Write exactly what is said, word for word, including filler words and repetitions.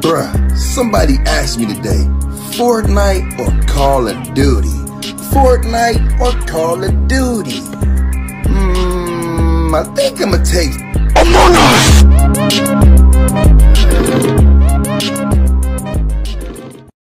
Bruh, somebody asked me today, Fortnite or Call of Duty? Fortnite or Call of Duty? Hmm, I think I'ma take Among Us!